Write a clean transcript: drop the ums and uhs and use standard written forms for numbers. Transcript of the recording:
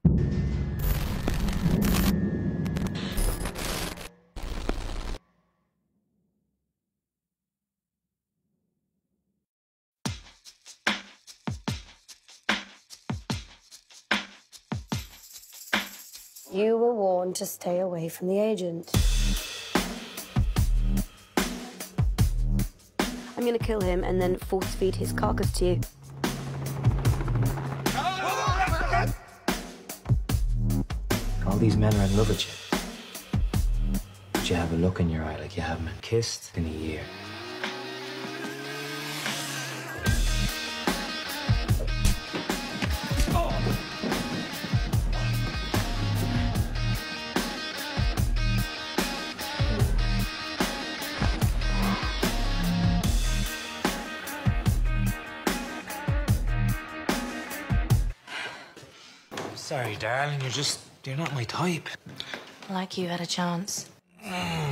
You were warned to stay away from the agent. I'm gonna kill him and then force feed his carcass to you. All these men are in love with you. But you have a look in your eye like you haven't been kissed in a year. Sorry, darling, you're not my type. Like you had a chance.